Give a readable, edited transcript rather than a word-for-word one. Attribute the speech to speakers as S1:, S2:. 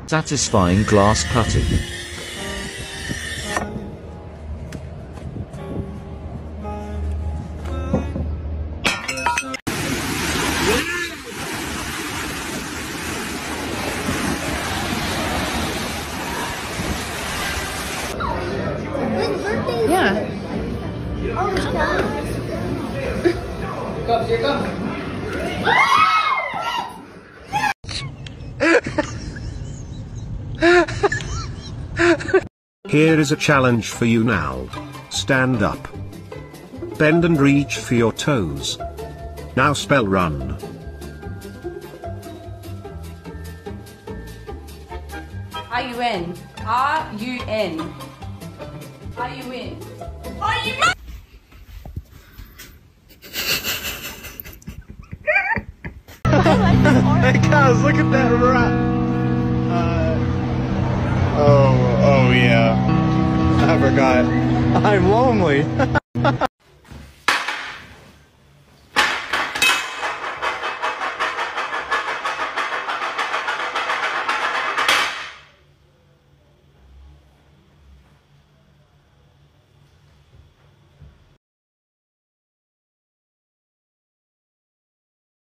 S1: Satisfying glass cutting.
S2: Yeah.
S3: Here comes.
S4: Here is a challenge for you now. Stand up. Bend and reach for your toes. Now spell run.
S2: R-U-N. R-U-N. R-U-N. R-U-N.
S5: Hey guys, look at that rat. Oh yeah. I forgot. I'm lonely.